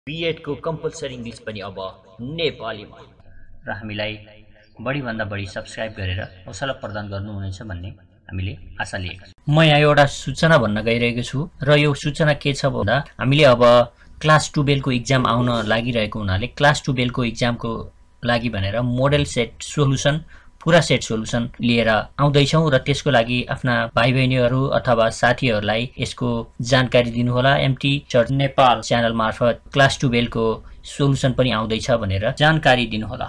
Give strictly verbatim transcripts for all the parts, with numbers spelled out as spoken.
BEd को compulsory English पनि अब नेपालीमा र हामीलाई बढी भन्दा बढी सब्स्क्राइब गरेर हौसला प्रदान गर्नुहुनेछ भन्ने हामीले आशा लिएका छौँ। म यहाँ एउटा सूचना भन्न गइरहेको छु र यो सूचना के छ भन्दा हामीले अब क्लास ट्वेल्भ को इक्जाम आउन लागिरहेको हुनाले क्लास ट्वेल्भ को इक्जामको लागि भनेर मोडल सेट सोलुसन पूरा सेट सोलुसन लिएर आउँदैछौँ र त्यसको लागि आफ्ना भाइ बहिनीहरू अथवा साथीहरूलाई यसको जानकारी दिनुहोला। एमटी चर्च नेपाल च्यानल मार्फत क्लास ट्वेल्भ को सोलुसन पनि आउँदैछ भनेर जानकारी दिनुहोला।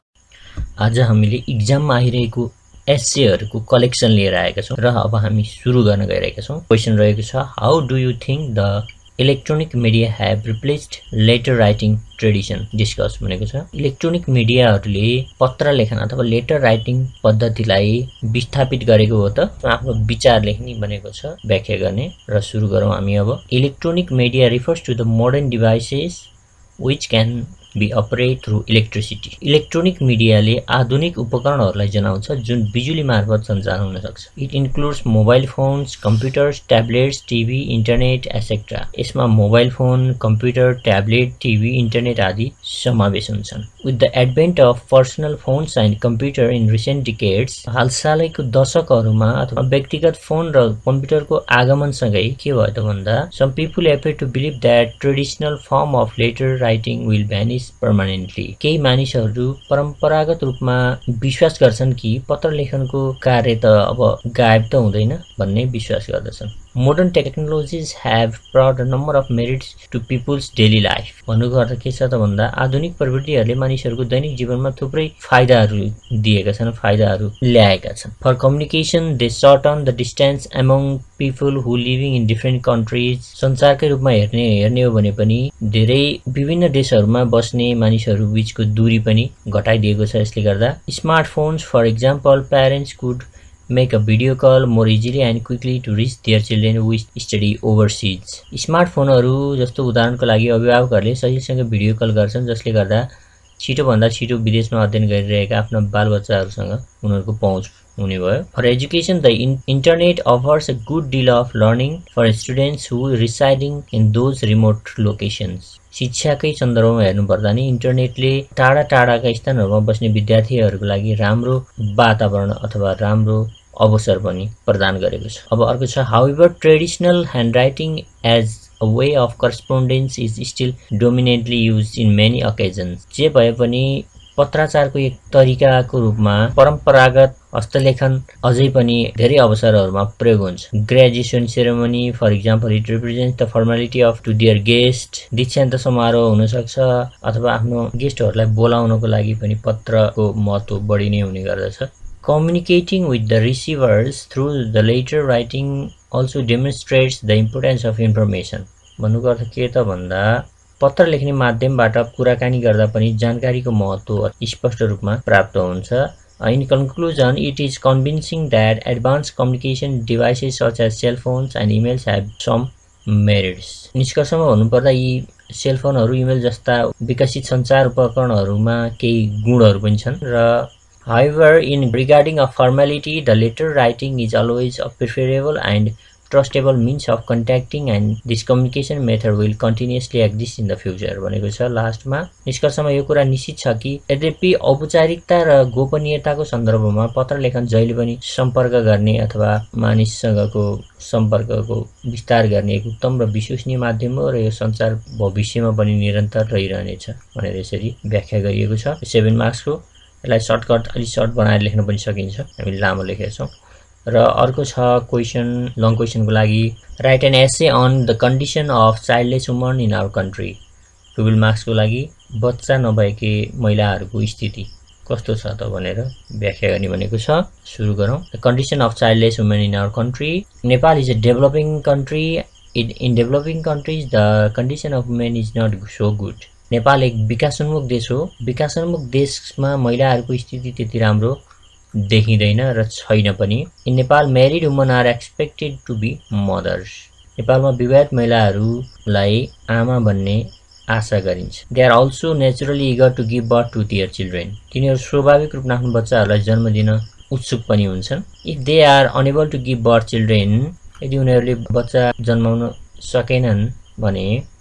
आज हामीले इक्जाममा आइरहेको एसेहरूको कलेक्सन लिएर आएका छौँ र अब हामी सुरु गर्न गइरहेका छौँ। क्वेसन रहेको छ, how do you think the electronic media have replaced letter writing tradition discuss भनेको छ। इलेक्ट्रोनिक मिडियाहरूले पत्र लेखन अथवा लेटर राइटिङ पद्धतिलाई विस्थापित गरेको हो त? आफ्नो विचार लेख्ने भनेको छ व्याख्या गर्ने र सुरु गरौँ हामी अब। Electronic media refers to the modern devices which can be operate through electricity। Electronic मिडियाले आधुनिक उपकरणहरूलाई जनाउँछ जुन बिजुली मार्फत सञ्चार हुन सक्छ। It includes mobile phones, computers, tablets, TV, internet etcetera. यसमा mobile phone, computer, tablet, TV, internet आदि समावेश हुन्छन्। With the advent of personal phones and computer in recent decades, हालसालैको दशकहरूमा अथवा व्यक्तिगत फोन र कम्प्युटरको आगमनसँगै के भयो त भन्दा some people appear to believe that traditional form of letter writing will vanish permanently. केही मानिसहरू परम्परागत रूपमा विश्वास गर्छन् कि पत्र लेखनको कार्य त अब गायब त हुँदैन भन्ने विश्वास गर्दछन्। Modern technologies have brought a number of merits to people's daily life. भन्नुको अर्थ के छ त भन्दा आधुनिक प्रविधिहरूले मानिसहरूको दैनिक जीवनमा थुप्रै फाइदाहरू दिएका छन्, फाइदाहरू ल्याएका छन्। For communication they shorten the distance among people who living in different countries. संसारकै रूपमा हेर्ने हेर्ने हो भने पनि धेरै विभिन्न देशहरूमा बस्ने मानिसहरू बीचको दूरी पनि घटाइदिएको छ यसले गर्दा। Smartphones for example, parents could make a video call more easily and quickly to reach their children who study overseas। स्मार्टफोनहरू जस्तो उदाहरणको लागि अभिभावकहरूले सजिलसँग भिडियो कल गर्छन् जसले गर्दा छिटो भन्दा छिटो विदेशमा अध्ययन गरिरहेका आफ्ना बालबच्चाहरूसँग उनीहरूको पहुँच हुने भयो। For education the internet offers a good deal of learning for students who residing in those remote locations. शिक्षाकै सन्दर्भमा हेर्नुपर्दा नि इन्टरनेटले टाढा टाढाका स्थानहरूमा बस्ने विद्यार्थीहरूको लागि राम्रो वातावरण अथवा राम्रो अवसर पनि प्रदान गरेको छ। अब अर्को छ, however traditional handwriting as a way of correspondence is still dominantly used in many occasions। जे भए पनि पत्राचारको एक तरिकाको रूपमा परम्परागत हस्तलेखन अझै पनि धेरै अवसरहरूमा प्रयोग हुन्छ। Graduation ceremony for example, it represents the formality of to dear guest. दीक्षान्त समारोह हुन सक्छ अथवा आफ्नो गेस्टहरूलाई बोलाउनको लागि पनि पत्रको महत्त्व बढी नै हुने गर्दछ। Communicating with the receivers through the letter writing also demonstrates the importance of information. भन्नुको अर्थ के त भन्दा पत्र लेख्ने माध्यमबाट कुराकानी गर्दा पनि जानकारीको महत्त्व स्पष्ट रूपमा प्राप्त हुन्छ। In conclusion, it is convincing that advance communication devices such as cellphones and emails have some merits. निष्कर्षमा भन्नुपर्दा यी सेलफोनहरू, इमेल जस्ता विकसित सञ्चार उपकरणहरूमा केही गुणहरू पनि छन् र however in regarding a formality the letter writing is always a preferable and trustable means of contacting and this communication method will continuously exist in the future भनेको छ लास्टमा। निष्कर्षमा यो कुरा निश्चित छ कि यद्यपि औपचारिकता र गोपनीयताको सन्दर्भमा पत्र लेखन जहिले पनि सम्पर्क गर्ने अथवा मानिससँगको सम्पर्कको विस्तार गर्ने एक उत्तम र विश्वसनीय माध्यम हो र यो सञ्चार भविष्यमा पनि निरन्तर रहिरहनेछ भनेर यसरी व्याख्या गरिएको छ। सेभेन मार्क्सको यसलाई सर्टकट अलि सर्ट बनाएर लेख्न पनि सकिन्छ, हामीले लामो लेखेका छौँ। र अर्को छ क्वेसन, लङ क्वेसनको लागि, write an essay on the condition of childless woman in our country. Twelve मार्क्सको लागि बच्चा नभएकी महिलाहरूको स्थिति कस्तो छ त भनेर व्याख्या गर्ने भनेको छ। सुरु गरौँ। The condition of childless women in our country. Nepal is a developing country. In in developing countries the condition of women is not so good. Nepal एक विकासोन्मुख देश हो। विकासोन्मुख देशमा महिलाहरूको स्थिति त्यति राम्रो देखिँदैन र छैन पनि। In Nepal married woman are expected to be mothers. नेपालमा विवाहित महिलाहरूलाई आमा भन्ने आशा गरिन्छ। They are also naturally eager to give birth to their children. तिनीहरू स्वाभाविक रूपमा आफ्नो बच्चाहरूलाई जन्म दिन उत्सुक पनि हुन्छन्। If they are unable to give birth children, यदि उनीहरूले बच्चा जन्माउन सकेनन् भने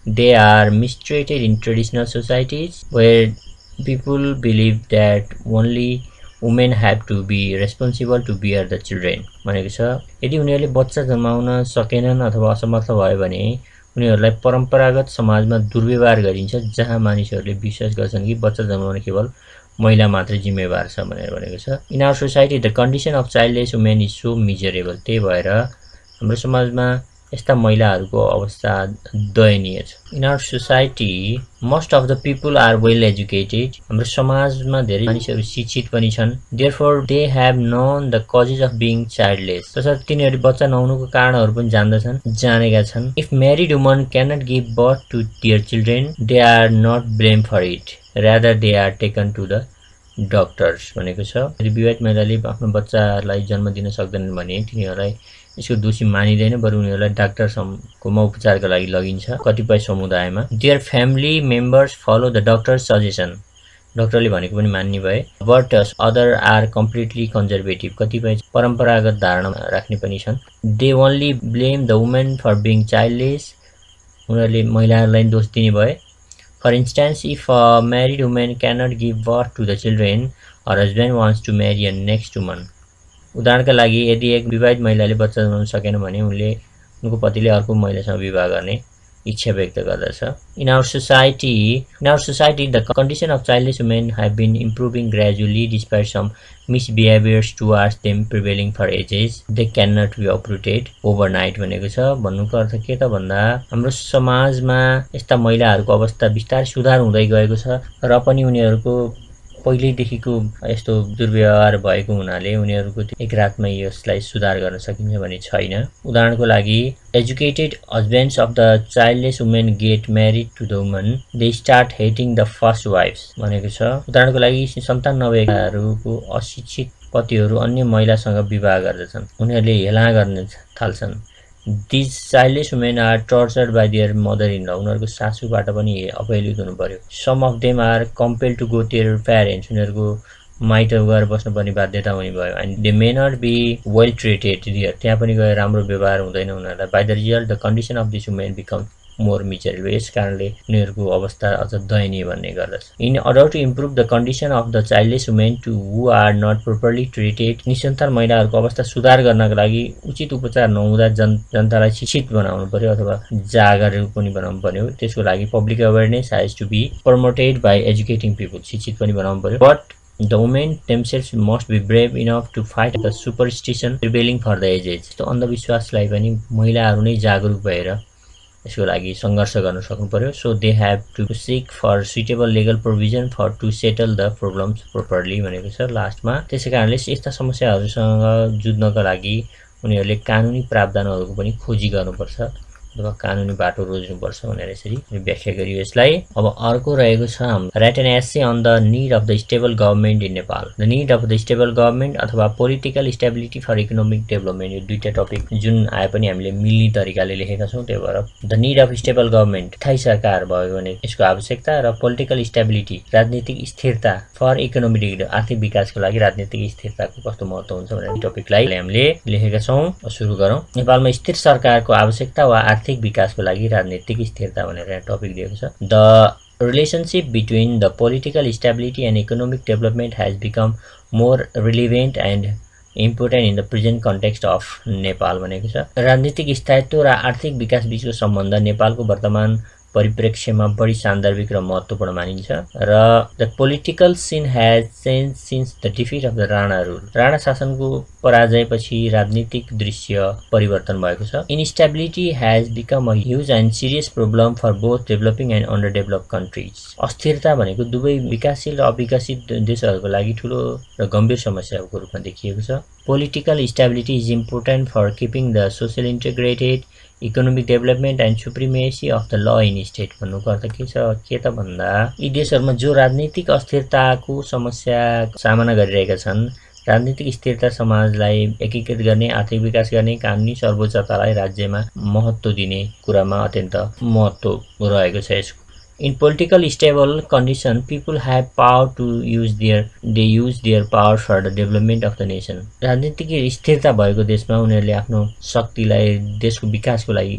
they are mistreated in traditional societies where people believe that only women have to be responsible to bear the children भनेको छ। यदि उनीहरूले बच्चा जन्माउन सकेनन् अथवा असमर्थ भयो भने उनीहरूलाई परम्परागत समाजमा दुर्व्यवहार गरिन्छ जहाँ मानिसहरूले विश्वास गर्छन् कि बच्चा जन्माउन केवल महिला मात्र जिम्मेवार छ भनेर भनेको छ। In our society the condition of childless women is so miserable. त्यही भएर हाम्रो समाजमा यस्ता महिलाहरूको अवस्था दयनीय छ। In our society most of the people are well educated. हाम्रो समाजमा धेरै मानिसहरू शिक्षित पनि छन्। Therefore they have known the causes of being childless. तसर्थ तिनीहरू बच्चा नहुनुको कारणहरू पनि जान्दछन् जानेका छन्। If married woman cannot give birth to their children they are not blame for it rather they are taken to the doctors भनेको छ। यदि विवाहित महिलाले आफ्नो बच्चालाई जन्म दिन सक्दैनन् भने तिनीहरूलाई यसको दोषी मानिदैन, बरु उनीहरूलाई डाक्टरसम्मकोमा उपचारका लागि लगिन्छ। कतिपय समुदायमा their family members follow the doctor's suggestion. डक्टरले भनेको पनि मान्ने भए। But other are completely conservative. कतिपय परम्परागत धारणा राख्ने पनि छन्। They only blame the women for being childless. उनीहरूले महिलाहरूलाई दोष दिने भए। For instance if a married women cannot give birth to the children or husband wants to marry a next woman. उदाहरणका लागि यदि एक विवाहित महिलाले बच्चा जन्माउन सकेन भने उनले उनको पतिले अर्को महिलासँग विवाह गर्ने इच्छा व्यक्त गर्दछ। In our society in our society the condition of childless women have been improving gradually despite some misbehaviours towards them prevailing for ages they can not be uprooted overnight भनेको छ। भन्नुको अर्थ के त भन्दा हाम्रो समाजमा यस्ता महिलाहरूको अवस्था बिस्तारै सुधार हुँदै गएको छ र पनि उनीहरूको पहिल्यैदेखिको यस्तो दुर्व्यवहार भएको हुनाले उनीहरूको एक रातमा यसलाई सुधार गर्न सकिन्छ भने छैन। उदाहरणको लागि educated husbands of the childless women get married to the woman they start hating the first wifes भनेको छ। उदाहरणको लागि सन्तान नभएकाहरूको अशिक्षित पतिहरू अन्य महिलासँग विवाह गर्दछन्। उनीहरूले हेला गर्न थाल्छन्। These childless women are tortured by their mother-in-law. उनीहरूको सासूबाट पनि अपहेलित हुनु पर्यो। Some of them are compelled to go to their parents. उनीहरूको माइत गएर बस्नुपर्ने बाध्यता हुने भयो। And they may not be well treated there. त्यहाँ पनि गएर राम्रो व्यवहार हुँदैन उनीहरूलाई। By the result, the condition of these women becomes more miserable. यस कारणले उनीहरूको अवस्था अझ दयनीय बन्ने गर्दछ। In order to improve the condition of the childless women to who are not properly treated, निसन्तान महिलाहरूको अवस्था सुधार गर्नका लागि उचित उपचार नहुँदा जन जनतालाई शिक्षित बनाउनु पर्यो अथवा जागरुक पनि बनाउनु पर्यो। त्यसको लागि public awareness has to be promoted by educating people. शिक्षित पनि बनाउनु पर्यो। But the women themselves must be brave enough to fight the superstition prevailing for the ages. तो अन्धविश्वासलाई पनि महिलाहरू नै जागरुक भएर यसको लागि संघर्ष गर्न सक्नु पर्यो। So they have to seek for suitable legal provision for to settle the problems properly भनेको छ लास्टमा। त्यसै कारणले यस्ता समस्याहरूसँग जुझ्नका लागि उनीहरूले कानुनी प्रावधानहरूको पनि खोजी गर्नुपर्छ अथवा कानुनी बाटो रोज्नुपर्छ भनेर यसरी व्याख्या गरियो यसलाई। अब अर्को रहेको छ write an essay on the need of the stable government in Nepal. The need of the stable government अथवा political stability for economic development, यो दुईटा टपिक जुन आए पनि हामीले मिल्ने तरिकाले लेखेका छौँ। त्यही भएर the need of stable government, स्थायी सरकार भयो भने यसको आवश्यकता, र पोलिटिकल स्टेबिलिटी राजनीतिक स्थिरता फर इकोनोमिक डेभलपमेन्ट, आर्थिक विकासको लागि राजनीतिक स्थिरताको कस्तो महत्त्व हुन्छ भनेर टपिकलाई हामीले लेखेका छौँ। सुरु गरौँ। नेपालमा स्थिर सरकारको आवश्यकता वा आर्थिक विकासको लागि राजनीतिक स्थिरता भनेर टपिक दिएको छ। The relationship between the political stability and economic development has become more relevant and important in the present context of Nepal भनेको छ। राजनीतिक स्थायित्व र आर्थिक विकास बीचको सम्बन्ध नेपालको वर्तमान परिप्रेक्ष्यमा बढी सान्दर्भिक र महत्त्वपूर्ण मानिन्छ। र the political scene has change since the defeat of the Rana rule. Rana शासनको पराजयपछि राजनीतिक दृश्य परिवर्तन भएको छ। Instability has become a huge and serious problem for both developing and under develop countries. अस्थिरता भनेको दुवै विकासशील र अविकसित देशहरूको लागि ठुलो र गम्भीर समस्याको रूपमा देखिएको छ। Political stability is important for keeping the social integrated economic development and supremacy of the law in state. भन्नुको अर्थ के छ के त भन्दा यी देशहरूमा जो राजनीतिक अस्थिरताको समस्या सामना गरिरहेका छन्, राजनीतिक स्थिरता समाजलाई एकीकृत गर्ने, आर्थिक विकास गर्ने, कानुनी सर्वोच्चतालाई राज्यमा महत्त्व दिने कुरामा अत्यन्त महत्त्व रहेको छ यसको। In political stable condition, people have power to use their they use their power for the development of the nation. राजनीतिक स्थिरता भएको देशमा उनीहरूले आफ्नो शक्तिलाई देशको विकासको लागि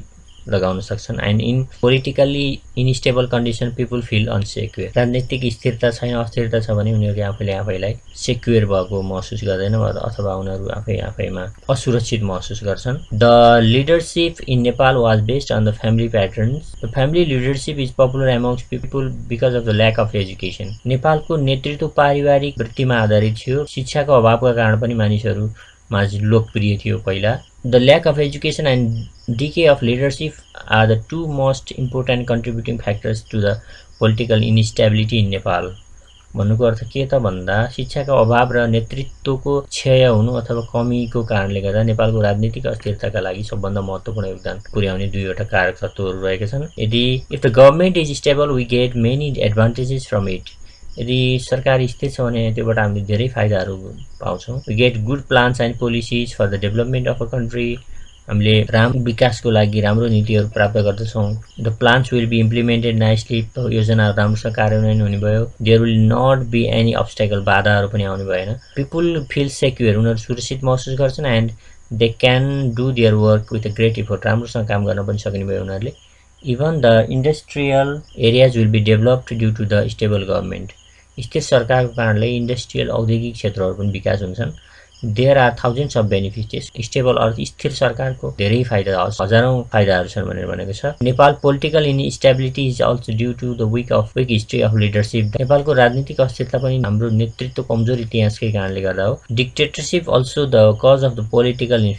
लगाउन सक्छन्। And in politically unstable condition people feel unsecure. राजनीतिक स्थिरता छैन, अस्थिरता छ भने उनीहरूले आफैले आफैलाई सेक्योर भएको महसुस गर्दैन अथवा उनीहरू आफै आफैमा असुरक्षित महसुस गर्छन्। The leadership in Nepal was based on the family patterns. The family leadership is popular amongst people because of the lack of education. नेपालको नेतृत्व पारिवारिक वृत्तिमा आधारित थियो। शिक्षाको अभावका कारण पनि मानिसहरूमा लोकप्रिय थियो पहिला। The lack of education and decay of leadership are the two most important contributing factors to the political instability in Nepal. भन्नुको अर्थ के त भन्दा शिक्षाको अभाव र नेतृत्वको क्षय हुनु अथवा कमीको कारणले गर्दा नेपालको राजनीतिक अस्थिरताका लागि सबभन्दा महत्त्वपूर्ण योगदान पुर्याउने दुईवटा कारक तत्त्वहरू रहेका छन्। यदि if the government is stable we get many advantages from it. यदि सरकार स्थिर छ भने त्योबाट हामीले धेरै फाइदाहरू पाउँछौँ। We get good plans and policies for the development of a country. हामीले राम्रो विकासको लागि राम्रो नीतिहरू प्राप्त गर्दछौँ। The plans will be implemented nicely. योजनाहरू राम्रोसँग कार्यान्वयन हुने भयो। There will not be any obstacle, बाधाहरू पनि आउने भएन। पिपुल फिल सेक्युर, उनीहरू सुरक्षित महसुस गर्छन्। And they can do their work with a great effort, राम्रोसँग काम गर्न पनि सक्ने भयो उनीहरूले। Even the industrial areas will be developed due to the stable government. स्थिर सरकारको कारणले इन्डस्ट्रियल औद्योगिक क्षेत्रहरू पनि विकास हुन्छन्। There are thousands of benefits. Stable अर्थ स्थिर सरकारको धेरै फाइदा, हजारौं फाइदाहरू छन् भनेर भनेको छ। Nepal political instability is also due to the weak of weak history of leadership. नेपालको राजनीतिक अस्थिरता पनि हाम्रो नेतृत्व कमजोर इतिहासकै कारणले गर्दा हो। Dictatorship also the cause of the political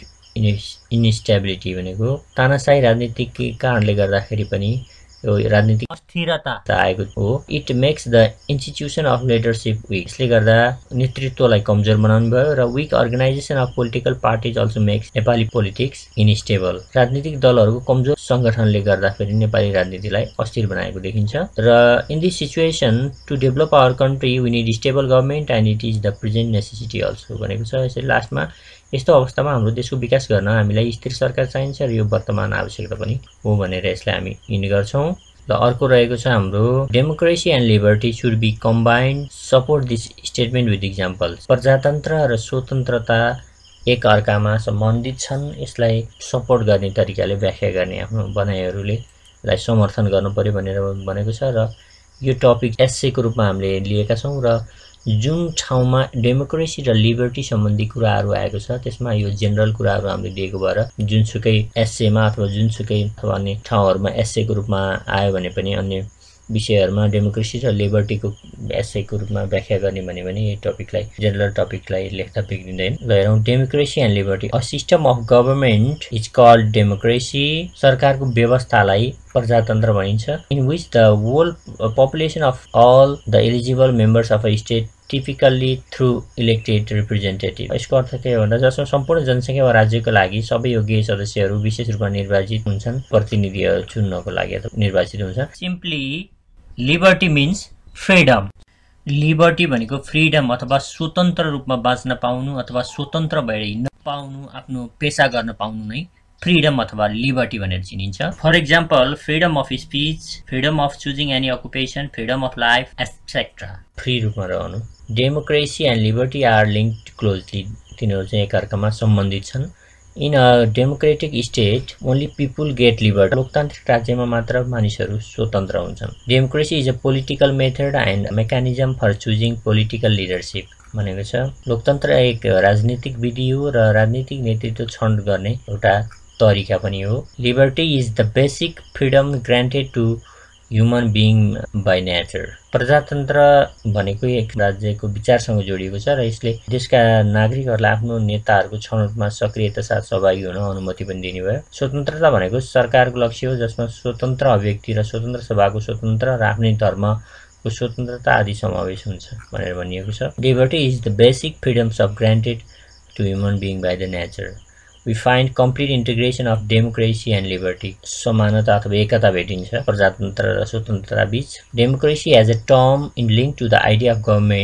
instability भनेको तानाशाही राजनीतिक कारणले गर्दाखेरि पनि यो राजनीतिक अस्थिरता आएको हो। It makes the institution of leadership weak. यसले गर्दा नेतृत्वलाई कमजोर बनाउनु भयो र weak organization of political parties also makes Nepali politics unstable. राजनीतिक दलहरूको कमजोर सङ्गठनले गर्दाखेरि नेपाली राजनीतिलाई अस्थिर बनाएको देखिन्छ। र in this situation to develop our country we need stable government and it is the present necessity also भनेको छ। यसरी लास्टमा यस्तो अवस्थामा हाम्रो देशको विकास गर्न हामीलाई स्थिर सरकार चाहिन्छ र यो वर्तमान आवश्यकता पनि हो भनेर यसलाई हामी हिँड्ने गर्छौँ। र अर्को रहेको छ हाम्रो democracy and liberty should be combined. Support this statement with examples. प्रजातन्त्र र स्वतन्त्रता एक अर्कामा सम्बन्धित छन्, यसलाई सपोर्ट गर्ने तरिकाले व्याख्या गर्ने आफ्नो बनाइहरूले यसलाई समर्थन गर्नु पर्यो भनेर भनेको छ। र यो टपिक एसेको रूपमा हामीले लिएका छौँ र जुन ठाउँमा डेमोक्रेसी र लिबर्टी सम्बन्धी कुराहरू आएको छ त्यसमा यो जेनरल कुराहरू हामीले दिएको भएर जुनसुकै एसेमा अथवा जुनसुकै अथवा अन्य ठाउँहरूमा एसेको रूपमा आयो भने पनि अन्य विषयहरूमा डेमोक्रेसी र लिबर्टीको एसेको रूपमा व्याख्या गर्ने भन्यो भने यो टपिकलाई जेनरल टपिकलाई लेख्दा बिग्रिँदैन। ल हेरौँ, democracy and liberty. A system of government is called democracy. सरकारको व्यवस्थालाई प्रजातन्त्र भनिन्छ। In which the whole population of all the eligible members of a state typically through elected representative. यसको अर्थ के हो भन्दा जसमा सम्पूर्ण जनसङ्ख्या वा राज्यको लागि सबै योग्य सदस्यहरू विशेष रूपमा निर्वाचित हुन्छन्, प्रतिनिधिहरू चुन्नको लागि निर्वाचित हुन्छन्। Simply liberty means freedom. Liberty भनेको फ्रिडम अथवा स्वतन्त्र रूपमा बाँच्न पाउनु अथवा स्वतन्त्र भएर हिँड्न पाउनु, आफ्नो पेसा गर्न पाउनु नै फ्रिडम अथवा लिबर्टी भनेर चिनिन्छ। For example freedom of speech, freedom of choosing any occupation, freedom of life etcetera. Free रूपमा रहनु। Democracy and liberty are linked closely. तिनीहरू चाहिँ एकअर्कामा सम्बन्धित छन्। In a democratic state only people get liberty. लोकतान्त्रिक राज्यमा मात्र मानिसहरू स्वतन्त्र हुन्छन्। Democracy is a political method and mechanism for choosing political leadership भनेको छ। लोकतन्त्र एक राजनीतिक विधि हो र राजनीतिक नेतृत्व छनौट गर्ने एउटा तरिका पनि हो। Liberty is the basic freedom granted to human being by nature. प्रजातन्त्र भनेको एक राज्यको विचारसँग जोडिएको छ र यसले देशका नागरिकहरूलाई आफ्नो नेताहरूको छनौटमा सक्रियता साथ सहभागी हुन अनुमति पनि दिने भयो। स्वतन्त्रता भनेको सरकारको लक्ष्य हो जसमा स्वतन्त्र अभिव्यक्ति र स्वतन्त्र सभाको स्वतन्त्र र आफ्नै धर्मको स्वतन्त्रता आदि समावेश हुन्छ भनेर भनिएको छ। Liberty is the basic freedoms of granted to human being by the nature. We find complete integration of democracy and liberty. समानता अथवा एकता भेटिन्छ प्रजातन्त्र र स्वतन्त्रता बीच। Democracy as a term in link to the idea of government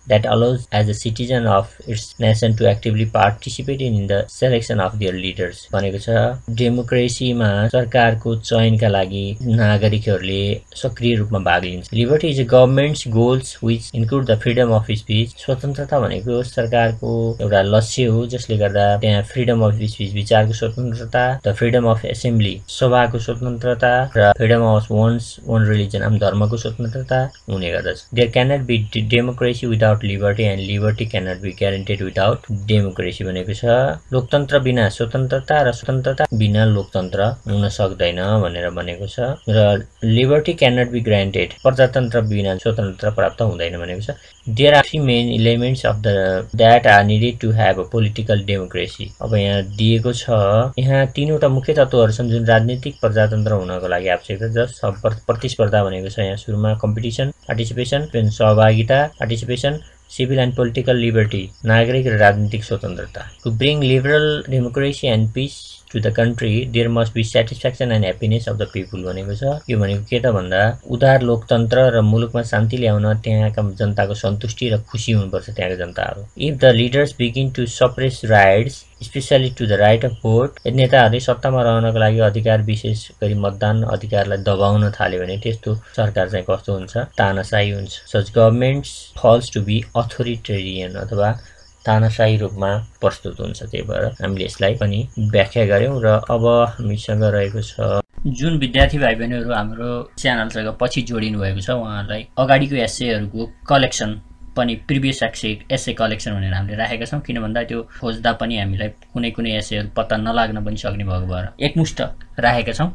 that allows as a citizen of its nation to actively participate in the selection of their leaders भनेको छ डेमोक्रेसीमा सरकारको चयनका लागि नागरिकहरूले सक्रिय रूपमा भाग लिन्छ liberty is a government's goals which include the freedom of speech स्वतन्त्रता भनेको सरकारको एउटा लक्ष्य हो जसले गर्दा त्यहाँ फ्रीडम अफ स्पीच विचारको स्वतन्त्रता द फ्रीडम अफ एसेम्ब्ली सभाको स्वतन्त्रता र freedom of one's one religion आफ्नो धर्मको स्वतन्त्रता हुने गर्दछ there cannot be democracy without liberty and liberty cannot be guaranteed without democracy भनेको छ लोकतन्त्र बिना स्वतन्त्रता र स्वतन्त्रता बिना लोकतन्त्र हुन सक्दैन भनेर भनेको छ र लिबर्टी क्यानट बी ग्रान्टेड प्रजातन्त्र बिना स्वतन्त्रता प्राप्त हुँदैन भनेको छ there are three main elements of the that are needed to have a political democracy अब यहाँ दिएको छ यहाँ तीनवटा मुख्य तत्त्वहरू छन् जुन राजनीतिक प्रजातन्त्र हुनको लागि आवश्यक छ जस प्रतिस्पर्धा भनेको छ यहाँ सुरुमा कम्पिटिसन पार्टिसिपेसन सहभागिता participation civil and political liberty नागरिक र राजनीतिक स्वतन्त्रता to bring liberal democracy and peace to the country there must be satisfaction and happiness of the people भनेको छ यो भनेको के त भन्दा उदार लोकतन्त्र र मुलुकमा शान्ति ल्याउन त्यहाँका जनताको सन्तुष्टि र खुशी हुनुपर्छ त्यहाँका जनताहरू if the leaders begin to suppress rights especially to the right of vote नेताहरूले सत्तामा रहनको लागि अधिकार विशेष गरी मतदान अधिकारलाई दबाउन थाल्यो भने त्यस्तो सरकार चाहिँ कस्तो हुन्छ तानाशाही हुन्छ such governments falls to be authoritarian अथवा तानाशाही रूपमा प्रस्तुत हुन्छ त्यही भएर हामीले यसलाई पनि व्याख्या गर्यौं र अब हामीसँग रहेको छ जुन विद्यार्थी भाइ बहिनीहरु हाम्रो च्यानलसँग पछि जोडिनु भएको छ उहाँहरुलाई अगाडिको एसेहरुको कलेक्सन पनि प्रिभियस एसे एसे कलेक्सन भनेर हामीले राखेका छौं किन भन्दा त्यो खोज्दा पनि हामीलाई कुनै कुनै एसेहरु पत्ता नलाग्न पनि सक्ने भएको भएर एकमुष्ट राखेका छौं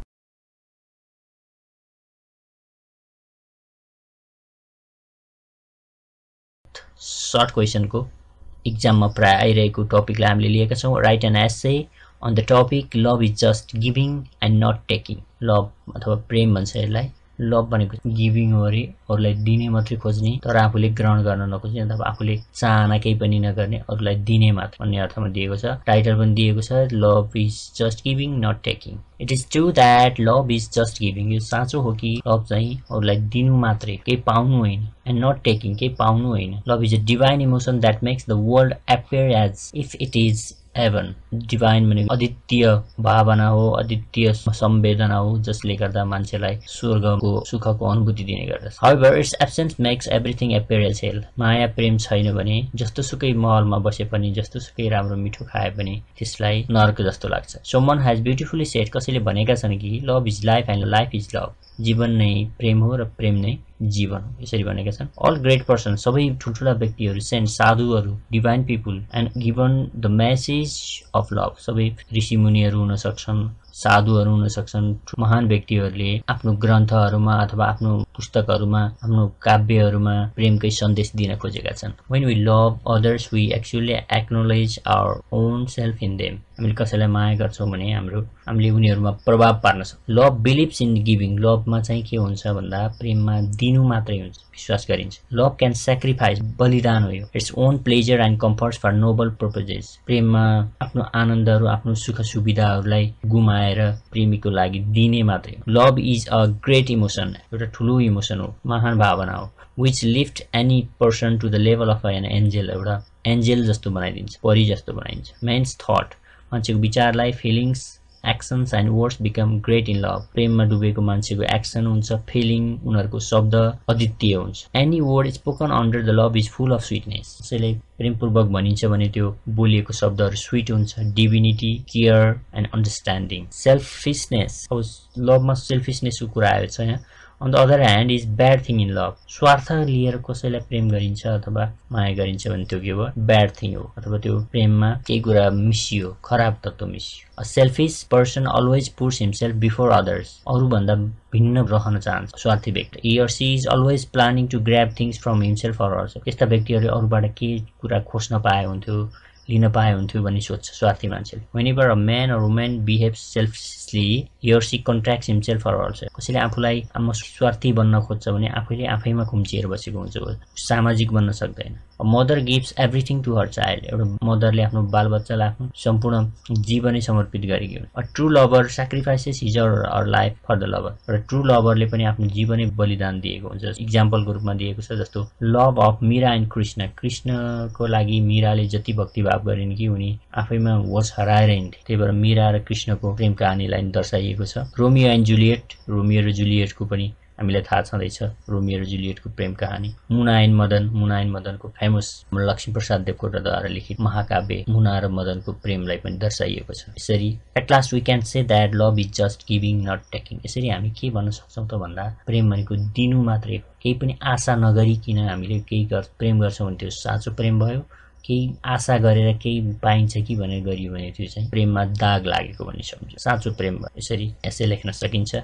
सर्ट क्वेशन को एक्जाममा प्राय आइरहेको टपिकलाई हामीले लिएका छौं write an essay on the topic love is just giving and not taking love अथवा प्रेम भन्छ यसलाई लभ भनेको गिभिङ हो रे अरूलाई दिने मात्रै खोज्ने तर आफूले ग्रहण गर्न नखोज्ने अथवा आफूले चाहना केही पनि नगर्ने अरूलाई दिने मात्र भन्ने अर्थमा दिएको छ टाइटल पनि दिएको छ love is just giving not taking it is true that love is just giving यो साँचो हो कि लभ चाहिँ अरूलाई दिनु मात्रै केही पाउनु होइन एन्ड नट टेकिङ केही पाउनु होइन love is a divine emotion that makes the world appear as if it is heaven divine भनेको अद्वितीय भावना हो अद्वितीय संवेदना हो जसले गर्दा मान्छेलाई स्वर्गको सुखको अनुभूति दिने गर्दछ however its absence makes everything appear as hell माया प्रेम छैन भने जस्तो सुकै महलमा बसे पनि जस्तो सुकै राम्रो मिठो खाए पनि त्यसलाई नरक जस्तो लाग्छ समवन हैज ब्युटिफुली सेड कसैले भनेका छन् कि love is life and life is love जीवन नै प्रेम हो र प्रेम नै जीवन हो यसरी भनेका छन् अल ग्रेट पर्सन सबै ठुलठुला व्यक्तिहरू सेन्ट साधुहरू divine people and given the message of love सबै ऋषि मुनिहरू हुन सक्छन् साधुहरू हुन सक्छन् महान व्यक्तिहरूले आफ्नो ग्रन्थहरूमा अथवा आफ्नो पुस्तकहरूमा आफ्नो काव्यहरूमा प्रेमकै सन्देश दिन खोजेका छन् when we love others we actually acknowledge our own self in them हामीले कसैलाई माया गर्छौं भने हाम्रो हामीले उनीहरुमा प्रभाव पार्न सक्छौं लभ बिलिभ्स इन गिभिङ लभमा चाहिँ के हुन्छ भन्दा प्रेममा दिनु मात्रै हुन्छ विश्वास गरिन्छ लभ क्यान स्याक्रिफाइस बलिदान हो यो its own pleasure and comforts for noble purposes प्रेममा आफ्नो आनन्दहरू आफ्नो सुख सुविधाहरूलाई गुमाएर प्रेमीको लागि दिने मात्रै हो love is a great emotion एउटा ठुलो इमोसन हो महान भावना हो which lift any person to the level of an angel एउटा एन्जेल जस्तो बनाइदिन्छ परी जस्तो बनाइन्छ मेन्स थट मान्छेको विचारलाई feelings actions and words become great in love प्रेममा डुबेको मान्छेको एक्सन हुन्छ फिलिङ उनीहरुको शब्द अद्वितीय हुन्छ any word spoken under the love is full of sweetness त्यसैले प्रेमपूर्वक भनिन्छ भने त्यो बोलिएको शब्दहरु स्वीट हुन्छ divinity care and understanding selfishness अब लभमा सेल्फिशनेसको कुरा आएको छ यहाँ on the other hand is bad thing in love स्वार्थ लिएर कसैलाई प्रेम गरिन्छ अथवा माया गरिन्छ भने त्यो के हो ब्याड थिङ हो अथवा त्यो प्रेममा केही कुरा मिसियो खराब तत्त्व मिसियो a selfish person always puts himself before others अरु भन्दा भिन्न रहन चाहन्छ स्वार्थी व्यक्ति he or she is always planning to grab things from himself or herself यस्ता व्यक्तिहरुले अरूबाट के कुरा खोज्न पाए हुन्थ्यो लिन पाए हुन्थ्यो भन्ने सोच्छ स्वार्थी मान्छेले। Whenever a man or woman behaves selfishly, he or she contracts himself or herself. कसैले आफूलाई आम स्वार्थी बन्न खोज्छ भने आफैले आफैमा खुम्चिएर बसेको हुन्छ, सामाजिक बन्न सक्दैन। A mother gives everything to her child. एउटा मदरले आफ्नो बालबच्चालाई आफ्नो सम्पूर्ण जीवनै समर्पित गरेकी हुन्। A true lover sacrifices his or her life for the lover. एउटा ट्रू लभरले पनि आफ्नो जीवनै बलिदान दिएको हुन्छ। इक्जाम्पलको रूपमा दिएको छ जस्तो love of Meera and Krishna. कृष्णको लागि मीराले जति भक्तिभाव गरिन् कि उनी आफैमा होस हराएर हिँड्थे। त्यही भएर मीरा र कृष्णको प्रेम कहानीलाई दर्शाइएको छ। रोमियो एन्ड जुलियट, रोमियो र जुलियटको पनि हामीलाई थाहा छँदैछ रोमियो र जुलियटको प्रेम कहानी। मुना एन्ड मदन, मुना एन्ड मदनको फेमस लक्ष्मीप्रसाद देवकोटाद्वारा लिखित महाकाव्य मुना र मदनको प्रेमलाई पनि दर्शाइएको छ। यसरी at last we can say that love is just giving not taking. यसरी हामी के भन्न सक्छौँ त भन्दा प्रेम भनेको दिनु मात्रै हो, केही पनि आशा नगरिकन हामीले केही गर् प्रेम गर्छौँ भने त्यो साँचो प्रेम भयो। केही आशा गरेर केही पाइन्छ कि भनेर गरियो भने त्यो चाहिँ प्रेममा दाग लागेको भन्ने सम्झियो, साँचो प्रेम भयो। यसरी यसै लेख्न सकिन्छ।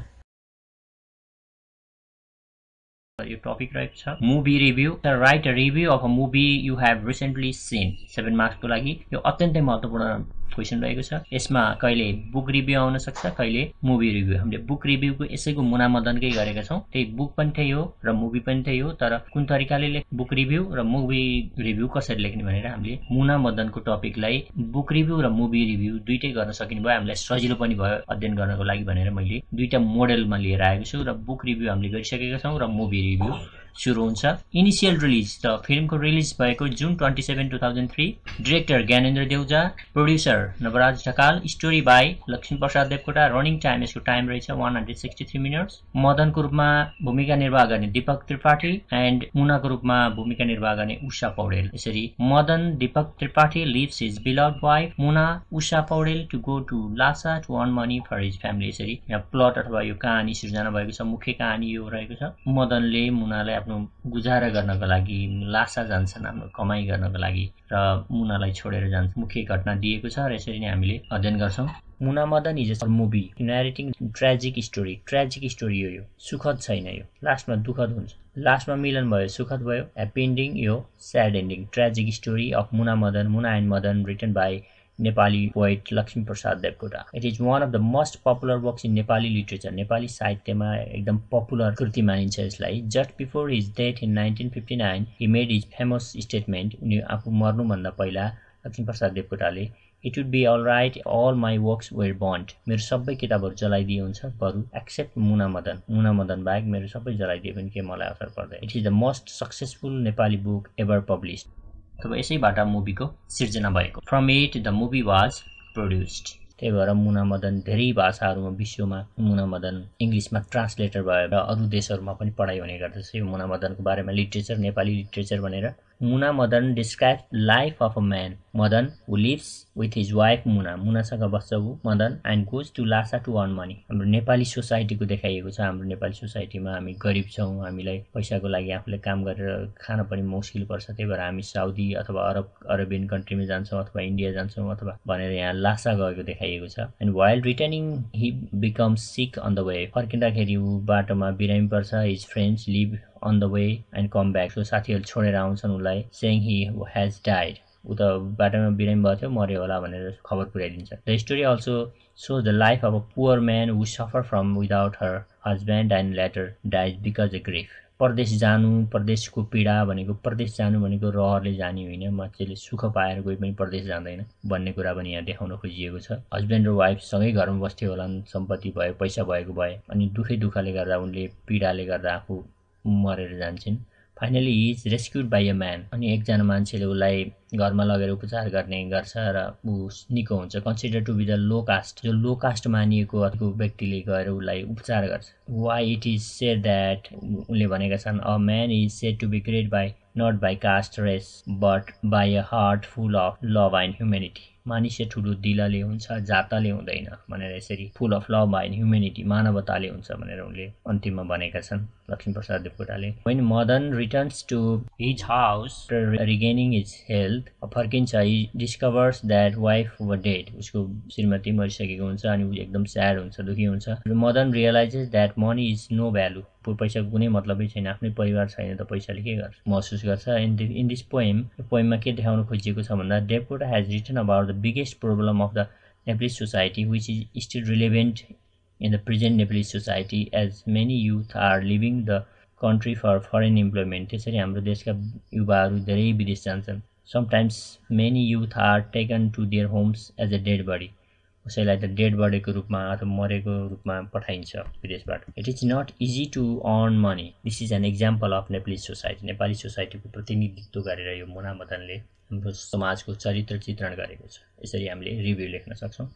यो टपिक रहेको छ movie review. Write a review of a movie you have recently seen. Seven मार्क्सको लागि यो अत्यन्तै महत्त्वपूर्ण क्वेसन रहेको छ। यसमा कहिले बुक रिभ्यू आउन सक्छ, कहिले मुभी रिभ्यू। हामीले बुक रिभ्यूको यसैको मुना मदनकै गरेका छौँ, त्यही बुक पनि त्यही हो र मुभी पनि त्यही हो, तर कुन तरिकाले लेख बुक रिभ्यू र मुभी रिभ्यू कसरी लेख्ने भनेर हामीले मुना मदनको टपिकलाई बुक रिभ्यू र मुभी रिभ्यू दुइटै गर्न सकिने भयो। हामीलाई सजिलो पनि भयो अध्ययन गर्नको लागि भनेर मैले दुईटा मोडेलमा लिएर आएको छु र बुक रिभ्यू हामीले गरिसकेका छौँ र मुभी रिभ्यू सुरु हुन्छ। इनिसियल रिलिज त फिल्मको रिलिज भएको जुन twenty seven two thousand three. Director Gyanendra Deuja, producer Navaraj Dhakal, story by Laxmiprasad Devkota. Running time यसको टाइम रहेछ one hundred sixty three minutes. मदनको रूपमा भूमिका निर्वाह गर्ने दीपक त्रिपाठी एन्ड मुनाको रूपमा भूमिका निर्वाह गर्ने उषा पौडेल। यसरी Madan Deepak Tripathi leaves his beloved wife Muna Usha Paudel to go to Lhasa to earn money for his family. यसरी यहाँ प्लट अथवा यो कहानी सिर्जना भएको छ। मुख्य कहानी यो रहेको छ, मदनले मुनालाई आफ्नो गुजारा गर्नको लागि लासा जान्छन् आफ्नो कमाई गर्नको लागि र मुनालाई छोडेर जान्छ। मुख्य घटना दिएको छ र यसरी नै हामीले अध्ययन गर्छौँ। Muna Madan is a movie narrating tragic story. Tragic story हो यो, सुखद छैन यो, लास्टमा दुःखद हुन्छ। लास्टमा मिलन भयो, सुखद भयो। ह्याप्पी एन्डिङ यो sad ending. Tragic story of Muna Madan, Muna and Madan, written by Nepali poet Laxmiprasad Devkota. It is one of the most popular works in Nepali literature. Nepali साहित्यमा एकदम पपुलर कृति मानिन्छ यसलाई। Just before his death in nineteen fifty nine he made his famous statement. उनी आफू मर्नुभन्दा पहिला लक्ष्मीप्रसाद देवकोटाले it would be all right all my works were bond. मेरो सबै किताबहरू जलाइदिए हुन्छ बरु एक्सेप्ट मुना मदन। मुना मदन बाहेक मेरो सबै जलाइदिए पनि के मलाई असर पर्दैन। It is the most successful Nepali book ever published. अथवा यसैबाट मुभीको सिर्जना भएको। From it the movie was produced. त्यही भएर मुना मदन धेरै भाषाहरूमा विश्वमा मुना मदन इङ्ग्लिसमा ट्रान्सलेटर भएर अरू देशहरूमा पनि पढाइ हुने गर्दछ। यो मुना मदनको बारेमा लिटरेचर, नेपाली लिटरेचर भनेर। Muna Madan describe life of a man Madan who lives with his wife Muna. मुनासँग बस्छ ऊ Madan and goes to Lhasa to earn money. हाम्रो नेपाली सोसाइटीको देखाइएको छ। हाम्रो नेपाली सोसाइटीमा हामी गरिब छौँ, हामीलाई पैसाको लागि आफूले काम गरेर खान पनि मुस्किल पर्छ। त्यही भएर हामी साउदी अथवा अरब अरेबियन कन्ट्रीमा जान्छौँ अथवा इन्डिया जान्छौँ अथवा भनेर यहाँ लासा गएको देखाइएको छ। And while returning he becomes sick on the way. फर्किँदाखेरि ऊ बाटोमा बिरामी पर्छ। His friends leave on the way and come back. So साथीहरू छोडेर आउँछन् उसलाई, सेङ हि हेज डाइड। ऊ त बाटोमा बिरामी भएको थियो, मर्यो होला भनेर खबर पुर्याइदिन्छ। The story also shows the life of a poor man who suffer from without her husband and later dies because a grief. परदेश जानु, परदेशको पीडा भनेको परदेश जानु भनेको रहरले जाने होइन, मान्छेले सुख पाएर कोही पनि परदेश जाँदैन भन्ने कुरा पनि यहाँ देखाउन खोजिएको छ। हस्बेन्ड र वाइफ सँगै घरमा बस्थ्यो होलान्, सम्पत्ति भयो, पैसा भएको भए, अनि दुःखै दुःखले गर्दा उनले पीडाले गर्दा आफू मरेर जान्छन्। Finally he is rescued by a man. अनि एकजना मान्छेले उसलाई घरमा लगेर उपचार गर्ने गर्छ र ऊ निको हुन्छ। Consider to be the low caste. जो लो कास्ट मानिएको व्यक्तिले गएर उसलाई उपचार गर्छ। Why it is said that, उनले भनेका छन् a man is said to be great by not by caste race but by a heart full of love and humanity. मानिस ठुलो दिलले हुन्छ, जातले हुँदैन भनेर, यसरी full of love and humanity, मानवताले हुन्छ भनेर उनले अन्तिममा भनेका छन्। Laxmiprasad देवकोटाले। When Madan returns to his house after regaining his health, फर्किन्छ, he discovers that wife was dead. उसको श्रीमती मरिसकेको हुन्छ अनि ऊ एकदम स्याड हुन्छ, दुखी हुन्छ। Madan realizes that money is no value. पैसाको कुनै मतलबै छैन, आफ्नै परिवार छैन त पैसाले के गर्छ महसुस गर्छ। In this poem, पोएममा के देखाउन खोजिएको छ भन्दा Devkota has written about the biggest problem of the Nepalese society, which is still relevant in the present Nepalese society, as many youth are leaving the country for foreign employment. त्यसरी हाम्रो देशका युवाहरू धेरै विदेश जान्छन्। Sometimes many youth are taken to their homes as a dead body. उसैलाई त dead बडीको रूपमा अथवा मरेको रूपमा पठाइन्छ विदेशबाट। It is not easy to earn money. This is an example of Nepalese society. Nepali सोसाइटीको प्रतिनिधित्व गरेर यो मुना मदनले हाम्रो समाजको चरित्र चित्रण गरेको छ। यसरी हामीले रिभ्यू लेख्न सक्छौं।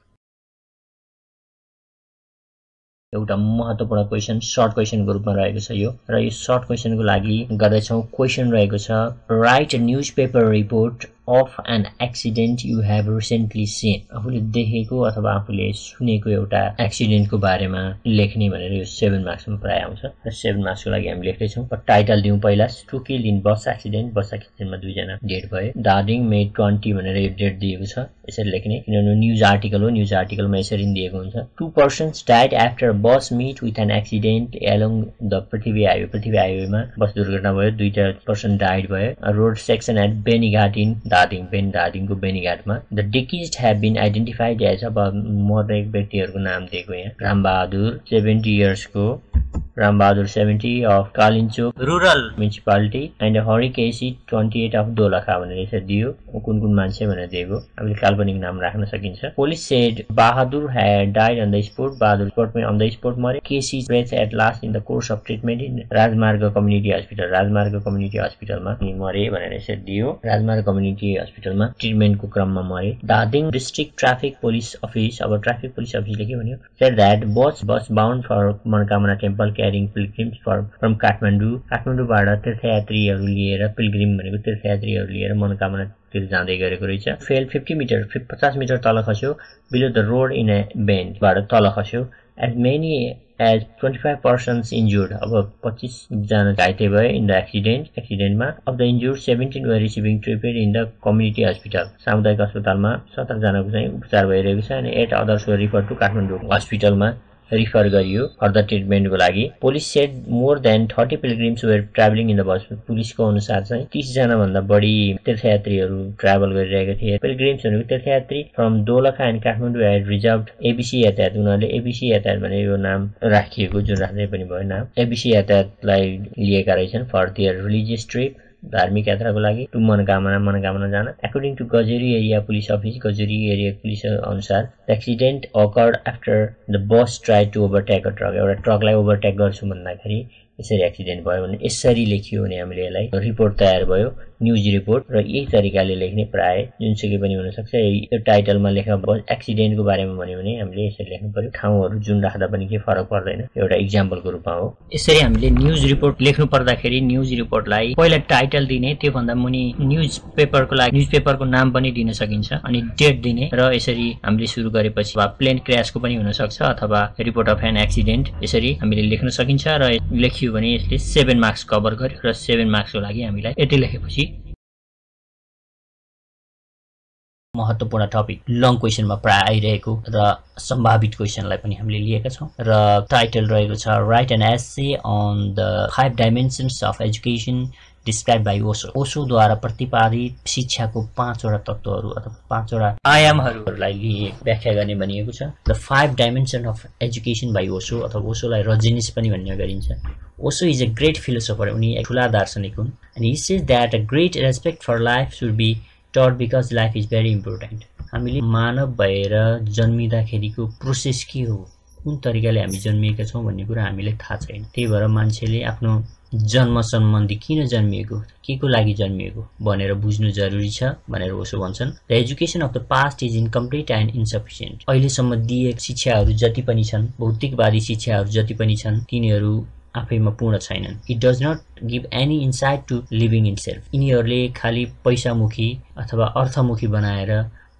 एउटा महत्त्वपूर्ण क्वेशन सर्ट क्वेशनको रूपमा रहेको छ यो, र यो सर्ट क्वेशनको लागि गर्दैछौं। क्वेशन रहेको छ write a newspaper report of an accident you have recently seen. आफूले देखेको अथवा आफूले सुनेको एउटा एक्सिडेन्टको बारेमा लेख्ने भनेर यो सेभेन मार्क्समा प्राय आउँछ र सेभेन मार्क्सको लागि हामी लेख्दै छौं। टाइटल दिउँ पहिला, two kill in bus accident. Bus एक्सिडेन्टमा दुईजना डेड भए। दार्जिलिङ मे ट्वेन्टी भनेर यो डेट दिएको छ, यसरी लेख्ने किनभने न्यूज आर्टिकल हो। न्यूज आर्टिकलमा यसरी दिएको हुन्छ, two persons died after bus meet with an accident along the Prithvi highway. Prithvi हाइवेमा बस दुर्घटना भयो, दुईटा पर्सन डाइड भयो। Road section at Benighat in Darjeeling, बेन दार्जिलिङको बेनीघाटमा। The deceased have been identified as, अब मरेको व्यक्तिहरूको नाम दिएको यहाँ, रामबहादुर सेभेन्टी इयर्सको Rambahadur seventy of Kalinchok rural municipality and Harikesi twenty eight of Dolakha भनेर यसरी दियो। कुन कुन मान्छे भनेर दिएको, हामीले काल्पनिक नाम राख्न सकिन्छ। Police said Bahadur had died on the spot. Bahadur स्पोटमै अन द स्पोट मरे। KC death at last in the course of treatment in Rajmarg community hospital. Rajmarg community हस्पिटलमा मरे भनेर यसरी दियो। राजमार्ग कम्युनिटी हस्पिटलमा ट्रिटमेन्टको क्रममा मरे। Darjeeling district traffic police office, अब ट्राफिक पुलिस अफिसले के भन्यो, said that bus bus bound for Manokamana temple carrying pilgrims from Kathmandu. काठमाडौँबाट तीर्थयात्रीहरू लिएर, पिलग्रिम भनेको तीर्थयात्रीहरू लिएर मनोकामनातिर जाँदै गरेको रहेछ। फेल फिफ्टी मिटर पचास मिटर तल खस्यो। Below the road in a बेन्डबाट तल खस्यो। As many as twenty five persons injured, अब पच्चीस जना घाइते भए इन द एक्सिडेन्ट एक्सिडेन्टमा। Of the injured seventeen were receiving treatment in the community hospital. सामुदायिक अस्पतालमा सत्र जनाको चाहिँ उपचार भइरहेको छ अनि eight others were refer to Kathmandu हस्पिटलमा रिफर गरियो फर्दर ट्रिटमेन्टको लागि। Police said more than thirty pilgrims were travelling in the bus. पुलिसको अनुसार चाहिँ तीस जना भन्दा बढी तीर्थयात्रीहरू ट्राभल गरिरहेका थिए। पिलग्रिम्स भनेको तीर्थयात्री from Dolakha and Kathmandu had reserve ABC यातायात। उनीहरूले एबिसी यातायात भने यो नाम राखिएको, जुन राख्दै पनि भयो नाम, एबिसी यातायातलाई लिएका रहेछन् फर देयर रिलिजियस ट्रिप, धार्मिक यात्राको लागि टु मनोकामना मनोकामना जान। According to Gajuri area police office, Gajuri area police अनुसार the accident occurred after the bus try to overtake a truck. एउटा ट्रकलाई ओभरटेक गर्छु भन्दाखेरि यसरी एक्सिडेन्ट भयो भने यसरी लेखियो भने हामीले यसलाई रिपोर्ट तयार भयो, न्यूज रिपोर्ट। र यही तरिकाले लेख्ने प्राय जुनसुकै पनि हुन सक्छ। यो टाइटलमा लेखा एक्सिडेन्टको बारेमा भन्यो भने हामीले यसरी लेख्नु पर्यो। ठाउँहरू जुन राख्दा पनि के फरक पर्दैन, एउटा इक्जाम्पलको रूपमा हो। यसरी हामीले न्यूज रिपोर्ट लेख्नु पर्दाखेरि न्यूज रिपोर्टलाई पहिला टाइटल दिने, त्यो भन्दा मुनि न्यूज पेपरको लागि न्यूज पेपरको नाम पनि दिन सकिन्छ अनि डेट दिने। र यसरी हामीले सुरु गरेपछि प्लेन क्र्यासको पनि हुन सक्छ अथवा रिपोर्ट अफ एन एक्सिडेन्ट यसरी हामीले लेख्न सकिन्छ। र लेखियो भने यसले सेभेन मार्क्स कभर गर्यो र सेभेन मार्क्सको लागि हामीलाई यति लेखेपछि महत्त्वपूर्ण टपिक लङ क्वेशनमा प्राय आइरहेको र सम्भावित क्वेशनलाई पनि हामीले लिएका छौं। र टाइटल रहेको छ write an essay on the five dimensions of education describe by Osho. ओसोद्वारा प्रतिपादित शिक्षाको पाँचवटा तत्त्वहरू अथवा पाँचवटा आयामहरूलाई लिए व्याख्या गर्ने भनिएको छ। The five dimension of education by Osho अथवा ओसोलाई रजनीश पनि भन्ने गरिन्छ। Osho is a great philosopher, उनी एक ठुला दार्शनिक हुन्। And he says that a great respect for life should be taught because life is very important. हामीले मानव भएर जन्मिँदाखेरिको प्रोसेस के हो, कुन तरिकाले हामी जन्मिएका छौँ भन्ने कुरा हामीलाई थाहा छैन। त्यही भएर मान्छेले आफ्नो जन्म सम्बन्धी किन जन्मिएको, के को लागि जन्मिएको भनेर बुझ्नु जरुरी छ भनेर ओसो भन्छन्। The education of the past is incomplete and insufficient. अहिलेसम्म दिएका शिक्षाहरू जति पनि छन्, भौतिकवादी शिक्षाहरू जति पनि छन्, तिनीहरू आफैमा पूर्ण छैनन्। It does not give any insight to living in self. यिनीहरूले खालि पैसामुखी अथवा अर्थमुखी बनाएर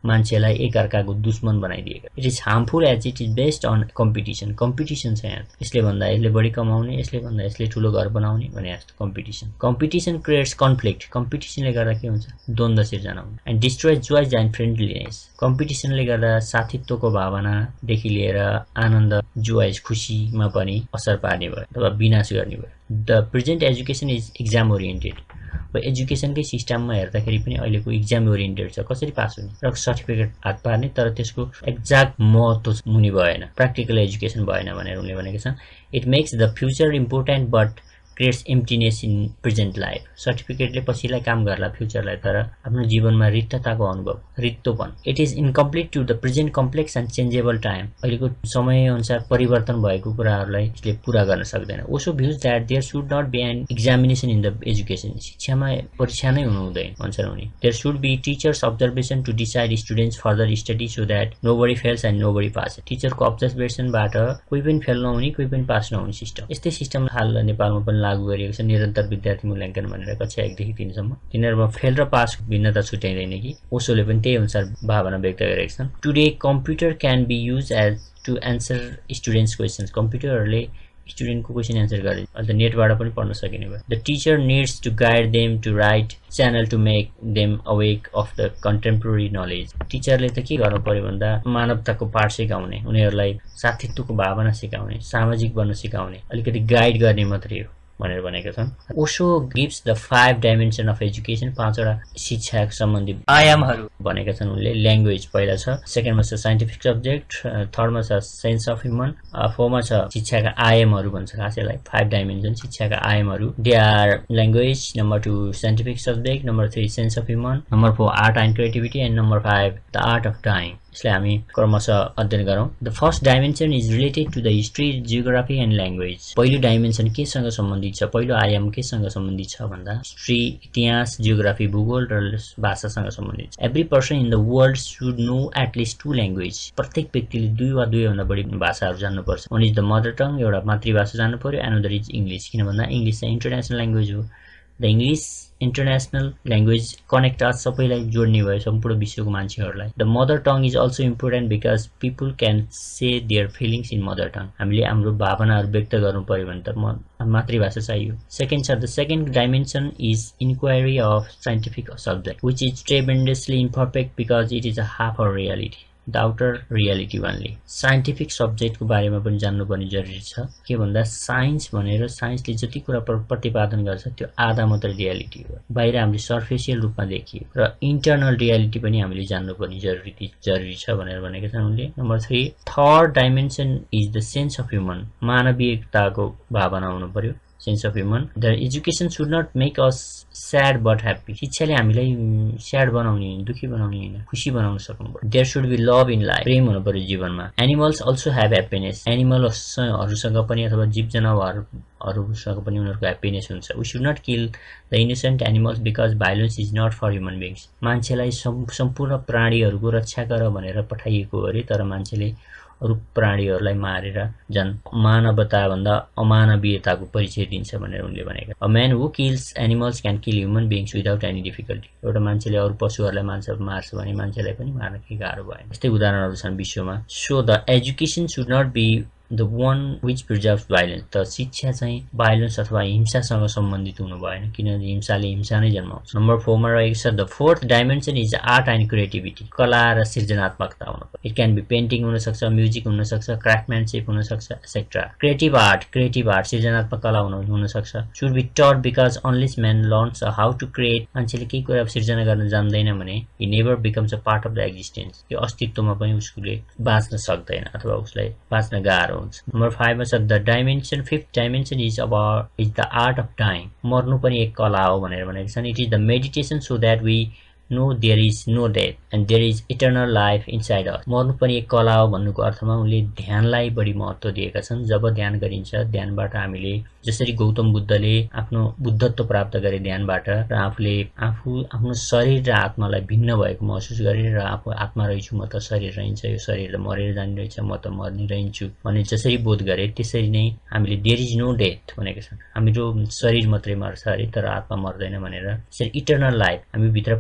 मान्छेलाई एकअर्काको दुश्मन बनाइदिएको। It is harmful as it is based on competition. Competition छ यहाँ, यसले भन्दा यसले बढी कमाउने, यसले भन्दा यसले ठुलो घर बनाउने भने जस्तो कम्पिटिसन। Competition creates conflict. कम्पिटिसनले गर्दा के हुन्छ? द्वन्द्व सिर्जना हुन्छ। And destroy joy and friendliness. कम्पिटिसनले गर्दा साथीत्वको भावनादेखि लिएर आनन्द, जोय, खुसीमा पनि असर पार्ने भयो अथवा विनाश गर्ने भयो। The present education is exam oriented. अब एजुकेसनकै सिस्टममा हेर्दाखेरि पनि अहिलेको एक्जाम ओरिएन्टेड छ। कसरी पास हुने र सर्टिफिकेट हात पार्ने, तर त्यसको एक्ज्याक्ट महत्त्व मुनि भएन, प्र्याक्टिकल एजुकेसन भएन भनेर उनले भनेको छ। It makes the future important but creates emptiness in present life. सर्टिफिकेटले पछिलाई काम गर्ला फ्युचरलाई, तर आफ्नो जीवनमा रिक्तताको अनुभव, रिक्तोपन। It is incomplete to the present complex and changeable time. अहिलेको समय अनुसार परिवर्तन भएको कुराहरूलाई यसले पूरा गर्न सक्दैन। Osho views that there should not be an examination in the education. शिक्षामा परीक्षा नै हुनु हुँदैन भन्छन् उनी। There should be teachers observation to decide students further study so that nobody fails and nobody pass. टिचरको अब्जर्भेसनबाट कोही पनि फेल नहुने, कोही पनि पास नहुने सिस्टम। यस्तै सिस्टम हाल नेपालमा पनि लागू गरिएको छ। निरन्तर विद्यार्थी मूल्याङ्कन भनेर कक्षा एक देखि तीन सम्म। तिनीहरूमा फेल र पास भिन्नता छुट्याइँदैन कि? ओसोले पनि त्यही अनुसार भावना व्यक्त गरेका छन्। Today computer can be use as to answer students questions. कम्प्युटरहरूले स्टुडेन्टको क्वेसन एन्सर गर्ने, अन्त नेटबाट पनि पढ्न सकिने भयो। The teacher needs to guide them to right channel to make them awake of the contemporary knowledge. टिचरले त के गर्नु पर्यो भन्दा मानवताको पाठ सिकाउने, उनीहरूलाई साथीत्वको भावना सिकाउने, सामाजिक बन्न सिकाउने, अलिकति गाइड गर्ने मात्रै हो भनेर भनेका छन्। Osho gives the five dimension of education. पाँचवटा शिक्षा सम्बन्धी आयामहरू भनेका छन् उनले। ल्याङ्ग्वेज पहिला छ, सेकेन्डमा छ साइन्टिफिक सब्जेक्ट, थर्डमा छ सेन्स अफ ह्युमन, फोरमा छ शिक्षाका आयामहरू भन्छ खासैलाई, फाइभ डाइमेन्सन शिक्षाका आयामहरू। They are language, number two scientific subject, number three sense of human, number four art and creativity, and number five the art of dying. यसलाई हामी क्रमशः अध्ययन गरौँ। The first dimension is related to the history, geography and language. पहिलो dimension केसँग सम्बन्धित छ? पहिलो आयाम केसँग सम्बन्धित छ भन्दा हिस्ट्री, इतिहास, जियोग्राफी, भूगोल र भाषासँग सम्बन्धित छ। Every person in the world should know at least two language. प्रत्येक व्यक्तिले दुई वा दुईभन्दा बढी भाषाहरू जान्नुपर्छ। One is the mother tongue, एउटा मातृभाषा जान्नु पर्यो, एनदर इज इङ्ग्लिस। किन भन्दा इङ्ग्लिस चाहिँ इन्टरनेसनल ल्याङ्ग्वेज हो। The English international language connect आज सबैलाई जोड्ने भयो, सम्पूर्ण विश्वको मान्छेहरूलाई। The mother tongue is also important because people can say their feelings in mother tongue. हामीले हाम्रो भावनाहरू व्यक्त गर्नु पर्यो भने त म मातृभाषा चाहियो। सेकेन्ड छ the second dimension is inquiry of scientific subject which is tremendously imperfect because it is a half a reality, the outer reality only. Scientific सब्जेक्टको बारेमा पनि जान्नुपर्ने जरुरी छ। के भन्दा साइन्स भनेर साइन्सले जति कुरा प्रतिपादन गर्छ त्यो आधा मात्र रियालिटी हो, बाहिर हामीले सर्फेसियल रूपमा देखियो, र इन्टर्नल रियालिटी पनि हामीले जान्नुपर्ने जरुरी जरुरी छ भनेर भनेका छन् उनले। Number three third dimension is the sense of human. मानवीयताको भावना हुनु पर्यो, sense of human. The education should not make us sad but happy. शिक्षाले हामीलाई स्याड बनाउने होइन, दुखी बनाउने होइन, खुसी बनाउन सक्नु पर्यो। There should be love in life. प्रेम हुनु पर्यो जीवनमा। Animals also have happiness. एनिमलहरूसँग पनि अथवा जीव जनावरहरूसँग पनि उनीहरूको ह्याप्पिनेस हुन्छ। We should not kill the innocent animals because violence is not for human beings. मान्छेलाई सम्पूर्ण प्राणीहरूको रक्षा गर भनेर पठाइएको हो अरे, तर मान्छेले अरू प्राणीहरूलाई मारेर झन् मानवताभन्दा अमानवीयताको परिचय दिन्छ भनेर उनले भनेका। A man who kills animals can kill human beings without any difficulty. एउटा मान्छेले अरू पशुहरूलाई मान्छ मार्छ भने मान्छेलाई पनि मार्न केही गाह्रो भएन। यस्तै उदाहरणहरू छन् विश्वमा। So the education should not be the one which preserves violence. त शिक्षा चाहिँ भाइलेन्स अथवा हिंसासँग सम्बन्धित हुनु भएन, किनभने हिंसाले हिंसा नै जन्माउँछ। नम्बर फोरमा रहेको छ the fourth dimension is art and creativity. कला र सृजनात्मकता हुनु पर्यो। इट क्यान बी पेन्टिङ हुनसक्छ, म्युजिक हुनसक्छ, क्राफ्टम्यानसिप हुनसक्छ, etcetera. Creative art, creative art सृजनात्मक कला हुनसक्छ। Should be taught because unless man learns how to create. मान्छेले केही कुरा सृजना गर्न जान्दैन भने he never becomes a part of the existence. त्यो अस्तित्वमा पनि उसले बाँच्न सक्दैन अथवा उसलाई बाँच्न गाह्रो। नम्बर फाइभमा छ the dimension fifth dimension is about is the art of time. मर्नु पनि एक कला हो भनेर भनेको छन्। It is the meditation so that we know there is no death and there is eternal life inside us. मर्नु पनि एक कला हो भन्नुको अर्थमा उनले ध्यानलाई बढी महत्त्व दिएका छन्। जब ध्यान गरिन्छ, ध्यानबाट हामीले जसरी गौतम बुद्धले आफ्नो बुद्धत्व प्राप्त गरे ध्यानबाट, र आफूले आफू आफ्नो शरीर र आत्मालाई भिन्न भएको महसुस गरे, र आफू आत्मा रहेछु, म त शरीर रहन्छ, यो शरीर त मरेर जाने रहेछ, म त मर्ने रहन्छु भन्ने जसरी बोध गरे, त्यसरी नै हामीले देयर इज नो डेथ भनेका छन्। हाम्रो शरीर मात्रै मर्छ अरे तर आत्मा मर्दैन भनेर। त्यसरी इटर्नल लाइफ, हामी भित्र पनि अर्को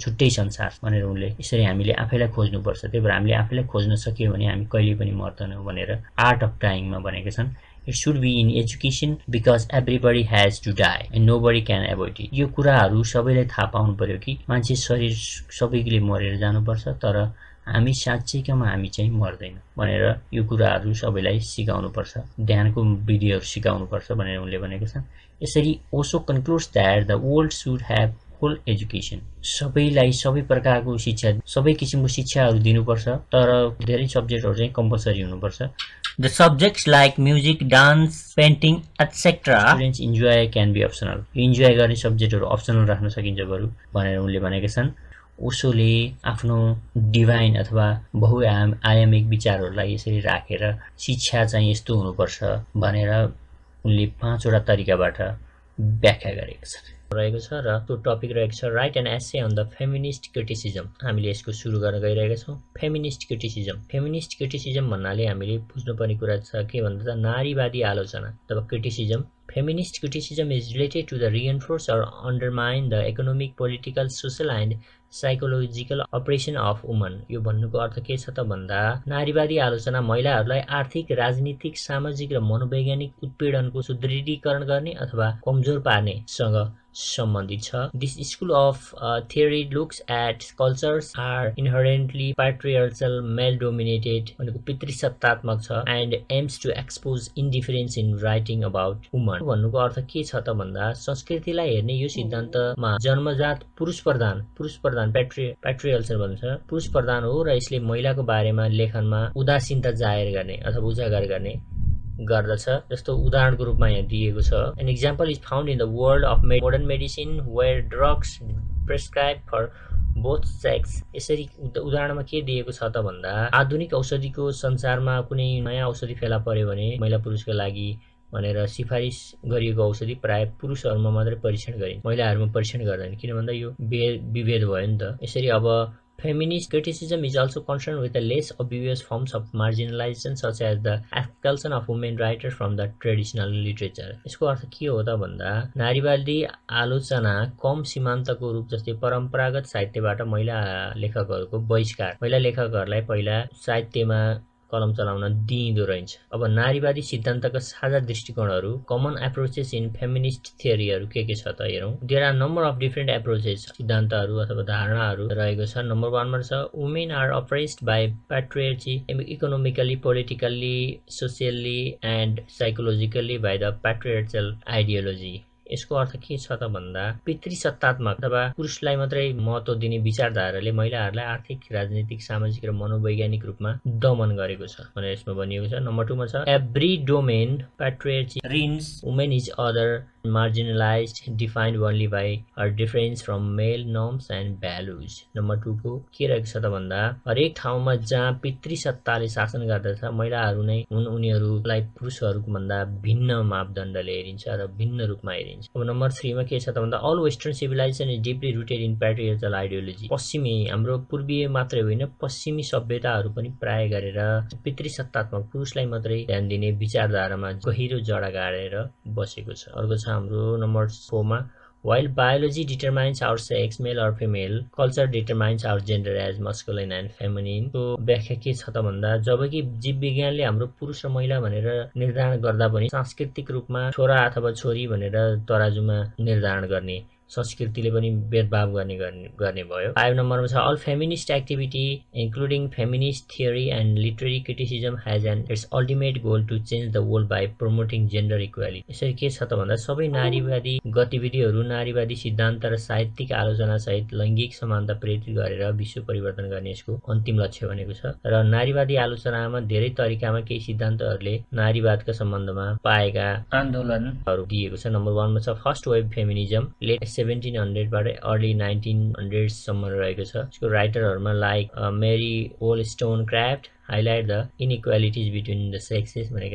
छुट्टै संसार भनेर उनले यसरी हामीले आफैलाई खोज्नुपर्छ। त्यही भएर हामीले आफैलाई खोज्न सकियो भने हामी कहिले पनि मर्दैनौँ भनेर आर्ट अफ डाइङमा भनेका छन्। It should be in education because everybody has to die and nobody can avoid it. यो कुराहरू सबैलाई थाहा पाउनु पर्यो कि मान्छे शरीर सबैले मरेर जानुपर्छ, तर हामी साँच्चैकमा हामी चाहिँ मर्दैन भनेर यो कुराहरू सबैलाई सिकाउनु पर्छ, ध्यानको विधिहरू सिकाउनु पर्छ भनेर उनले भनेका छन्। यसरी Osho concludes that the world should have full education. सबैलाई सबै प्रकारको शिक्षा, सबै किसिमको शिक्षाहरू दिनुपर्छ, तर धेरै सब्जेक्टहरू चाहिँ कम्पलसरी हुनुपर्छ। The subjects like music, dance, painting, et cetera students enjoy can be optional. Enjoy गर्ने सब्जेक्टहरू अप्सनल राख्न सकिन्छ बरु भनेर उनले भनेका छन्। ओसोले आफ्नो डिभाइन अथवा बहुआयाम आयामिक विचारहरूलाई यसरी राखेर शिक्षा चाहिँ यस्तो हुनुपर्छ भनेर उनले पाँचवटा तरिकाबाट व्याख्या गरेका छन् रहेको छ। र त्यो टपिक रहेको छ write an essay on the feminist criticism. हामीले यसको सुरु गर्न गइरहेका छौँ। फेमिनिस्ट क्रिटिसिजम फेमिनिस्ट क्रिटिसिजम भन्नाले हामीले बुझ्नुपर्ने कुरा छ के भन्दा नारीवादी आलोचना अथवा criticism. Feminist criticism is related to the reinforce or undermine the economic, political, social and psychological oppression of women. यो भन्नुको अर्थ के छ त भन्दा नारीवादी आलोचना महिलाहरूलाई आर्थिक, राजनीतिक, सामाजिक र मनोवैज्ञानिक उत्पीडनको सुदृढीकरण गर्ने अथवा कमजोर पार्ने सँग सम्बन्धित छ। This school of uh, theory looks at cultures are inherently patriarchal, male dominated भनेको पितृसत्तात्मक छ and aims to expose indifference in writing about women. भन्नुको अर्थ के छ त भन्दा संस्कृतिलाई हेर्ने यो सिद्धान्तमा जन्मजात पुरुष प्रधान पुरुष प्रधान प्याट्रि प्याट्रियल्चर भन्छ पुरुष प्रधान हो र यसले महिलाको बारेमा लेखनमा उदासीनता जाहेर गर्ने अथवा उजागर गर्ने गर्दछ। जस्तो उदाहरणको रूपमा यहाँ दिएको छ। An example is found in the world of modern medicine where drugs prescribed for both sex. यसरी उदाहरणमा के दिएको छ त भन्दा आधुनिक औषधिको संसारमा कुनै नयाँ औषधि फेला पर्यो भने महिला पुरुषको लागि भनेर सिफारिस गरिएको औषधि प्राय पुरुषहरूमा मात्रै परीक्षण गरिन्छ, महिलाहरूमा परीक्षण गर्दैन, किन भन्दा यो विभेद भयो नि त। यसरी अब feminist criticism is also concerned with the less obvious forms of marginalization such as the expulsion of women writers from the traditional literature. यसको अर्थ के हो त भन्दा नारीवादी आलोचना कम सीमान्तको रूप जस्तै परम्परागत साहित्यबाट महिला लेखकहरूको बहिष्कार, महिला लेखकहरूलाई पहिला साहित्यमा कलम चलाउन दिइँदो रहेछ। अब नारीवादी सिद्धान्तका साझा दृष्टिकोणहरू कमन एप्रोचेस इन फेमिनिस्ट थियोरीहरू के के छ त हेरौँ। There are number of different approaches, सिद्धान्तहरू अथवा धारणाहरू रहेको छ। नम्बर वानमा छ women are oppressed by patriarchy economically, politically, socially and psychologically by the patriarchal ideology. यसको अर्थ के छ त भन्दा पितृसत्तात्मक अथवा पुरुषलाई मात्रै महत्त्व दिने विचारधाराले महिलाहरूलाई आर्थिक, राजनीतिक, सामाजिक र मनोवैज्ञानिक रूपमा दमन गरेको छ भनेर यसमा भनिएको छ। नम्बर टू मा छ every domain patriarchy reigns women is other marginalized, defined only by her difference from male norms and values. Number two को के रहेको छ त भन्दा हरेक ठाउँमा जहाँ पितृसत्ताले शासन गर्दछ महिलाहरू नै हुन्, उनीहरूलाई पुरुषहरूको भन्दा भिन्न मापदण्डले हेरिन्छ र भिन्न रूपमा हेरिन्छ। अब नम्बर थ्री मा के छ त भन्दा all western civilization is deeply rooted in patriarchal ideology. पश्चिमी, हाम्रो पूर्वीय मात्रै होइन पश्चिमी सभ्यताहरू पनि प्राय गरेर पितृसत्तात्मक पुरुषलाई मात्रै ध्यान दिने विचारधारामा गहिरो जडा गाडेर बसेको छ। अर्को छ हाम्रो नम्बर फोर मा while biology determines our sex, male or female, culture determines our gender as masculine and feminine. तो व्याख्या के छ त भन्दा जबकि जीव विज्ञानले हाम्रो पुरुष र महिला भनेर निर्धारण गर्दा पनि सांस्कृतिक रूपमा छोरा अथवा छोरी भनेर तराजुमा निर्धारण गर्ने संस्कृतिले पनि भेदभाव गर्ने गर्ने भयो। फाइभ नम्बरमा छ all feminist activity including feminist theory and literary criticism has an its ultimate goal to change the world by promoting gender equality. यसरी के छ त भन्दा सबै नारीवादी गतिविधिहरू नारीवादी सिद्धान्त र साहित्यिक आलोचना सहित लैङ्गिक समानता प्रेरित गरेर विश्व परिवर्तन गर्ने यसको अन्तिम लक्ष्य भनेको छ। र नारीवादी आलोचनामा धेरै तरिकामा केही सिद्धान्तहरूले नारीवादका सम्बन्धमा पाएका आन्दोलनहरू दिएको छ। नम्बर वानमा छ first wave feminism late seventeen hundred बाट अर्ली नाइन्टिन हन्ड्रेड सम्म रहेको छ। यसको राइटरहरूमा like Mary Wollstonecraft highlight the inequalities between the sexes भनेका छन्।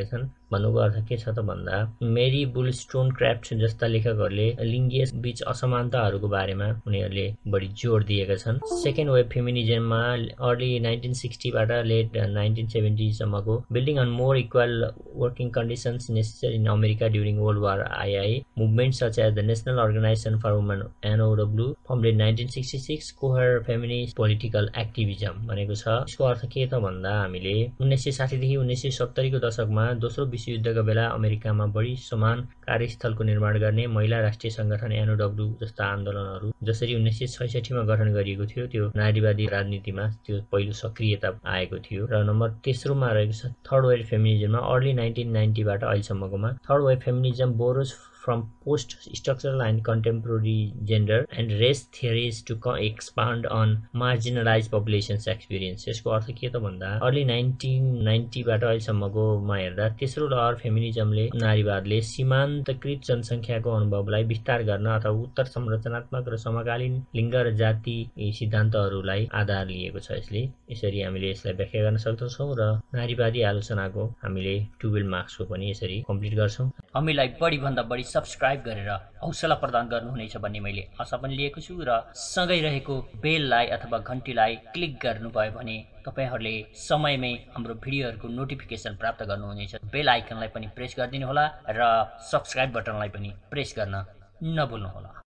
भन्नुको अर्थ के छ त भन्दा मेरी वुलस्टोनक्राफ्ट जस्ता लेखकहरूले लिङ्गीय बीच असमानताहरूको बारेमा उनीहरूले बढी जोड दिएका छन्। सेकेन्ड वेभ फेमिनिजममा अर्ली नाइन्टिन सिक्सटीबाट लेट नाइन्टिन सेभेन्टी सम्मको building on more equal working conditions necessary in America during world war I movements such as the National Organization for Women N O W formed in nineteen sixty six cohere feminist political activism भनेको छ। यसको अर्थ के त भन्दा हामीले उन्नाइस सय साठी देखि उन्नाइस सय सत्तरी को दशकमा दोस्रो विश्वयुद्धका बेला अमेरिकामा बढी समान कार्यस्थलको निर्माण गर्ने महिला राष्ट्रिय संगठन N O W जस्ता आन्दोलनहरू जसरी उन्नाइस सय छैसठी मा गठन गरिएको थियो त्यो नारीवादी राजनीतिमा त्यो पहिलो सक्रियता आएको थियो। र नम्बर तेस्रोमा रहेको छ थर्ड वेभ फेमिनिजममा अर्ली नाइन्टिन नाइन्टी बाट अहिलेसम्मकोमा third wave feminism borrows from post-structural and contemporary gender and race theories to expand on marginalized populations experience। यसको अर्थ के त भन्दा अर्ली नाइन्टिन नाइन्टी बाट अहिलेसम्मकोमा हेर्दा तेस्रो लहर फेमिनिजमले नारीवादले सीमान्तकृत जनसङ्ख्याको अनुभवलाई विस्तार गर्न अथवा उत्तर संरचनात्मक र समकालीन लिङ्ग र जाति सिद्धान्तहरूलाई आधार लिएको छ। यसले यसरी हामीले यसलाई व्याख्या गर्न सक्दछौँ र नारीवादी आलोचनाको हामीले टुवेल मार्क्सको पनि यसरी कम्प्लिट गर्छौँ। हामीलाई बढी भन्दा बढी सब्स्क्राइब गरेर हौसला प्रदान गर्नुहुनेछ भन्ने मैले आशा पनि लिएको छु र सँगै रहेको बेललाई अथवा घन्टीलाई क्लिक गर्नुभयो भने तपाईहरूले समयमै हाम्रो भिडियोहरूको नोटिफिकेसन प्राप्त गर्नुहुनेछ। बेल आइकनलाई पनि प्रेस गरिदिनु होला र सब्स्क्राइब बटनलाई पनि प्रेस गर्न नभुल्नुहोला।